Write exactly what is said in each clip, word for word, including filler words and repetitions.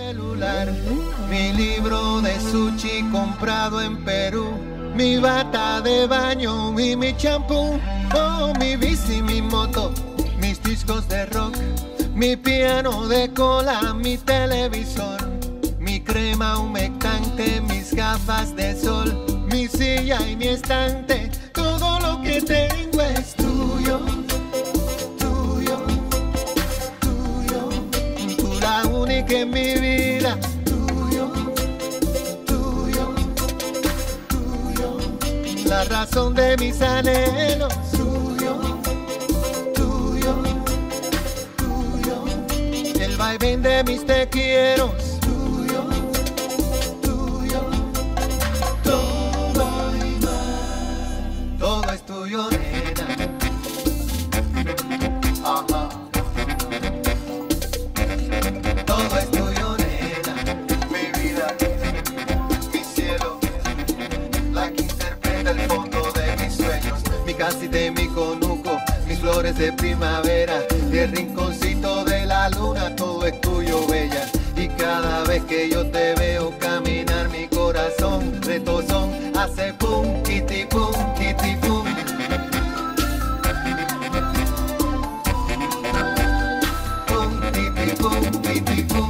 celular, mi libro de sushi comprado en Perú, mi bata de baño y mi champú, oh, mi bici, mi moto, mis discos de rock, mi piano de cola, mi televisor, mi crema humectante, mis gafas de sol, mi silla y mi estante, todo lo que tengo es tuyo, tuyo, tuyo, tú la única en mi vida, tuyo, tuyo, tuyo, la razón de mis anhelos, tuyo, tuyo, tuyo, el vaivén de mis te quiero. Todo es tuyo, nena. Ajá. Todo es tuyo, nena. Mi vida, mi cielo, la que interpreta el fondo de mis sueños, mi casita y mi conuco, mis flores de primavera y el rinconcito de la luna. Todo es tuyo, bella. Y cada vez que yo te veo caminar, mi corazón retozón hace pum, kitty pum, kitty pum. Pum, kitty pum, kitty pum.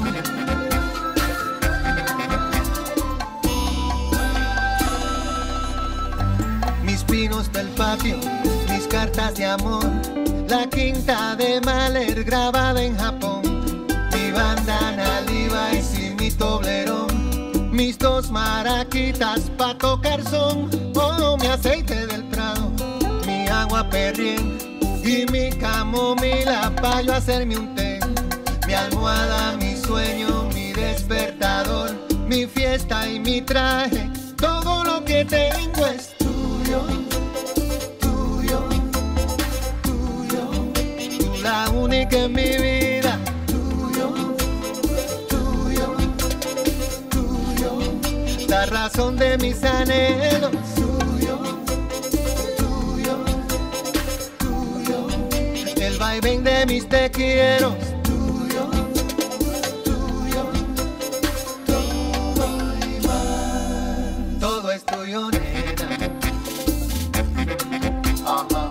Mis pinos del patio, mis cartas de amor, la quinta de Mahler grabada en Japón, mi bandana Levi's y mi toblerón, mis dos maraquitas pa' tocar son, oh, mi aceite del Prado, mi agua Perrier y mi camomila pa' yo hacerme un té, mi almohada, mi sueño, mi despertador, mi fiesta y mi traje, todo lo que tengo es tuyo, tuyo, tuyo, tú la única en mi vida. La razón de mis anhelos, tuyo, tuyo, tuyo, el vaivén de mis te quiero, tuyo, tuyo, todo y más. Todo es tuyo, nena. Ajá.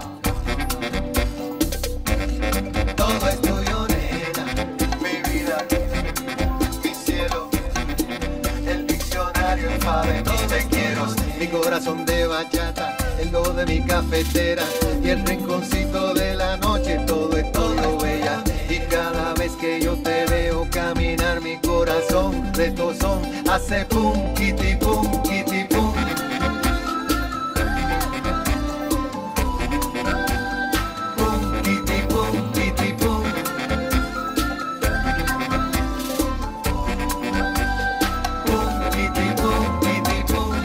Todo es tuyo, nena. Mi vida, mi cielo, el diccionario, el alfabeto te quiero, mi corazón de bachata, el do de mi cafetera y el rinconcito de la noche. Todo es todo, bella. Y cada vez que yo te veo caminar, mi corazón retozón hace pum, kitty pum, kitty pum. Pum, kitty pum, kitty pum. Pum, kitty pum, kitty pum.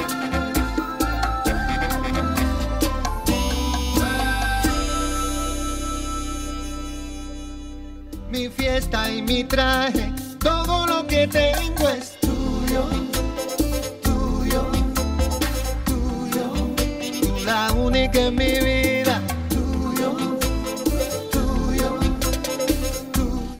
Mi fiesta y mi traje, todo lo que tengo es tuyo, tuyo, tuyo, tú la única en mi vida.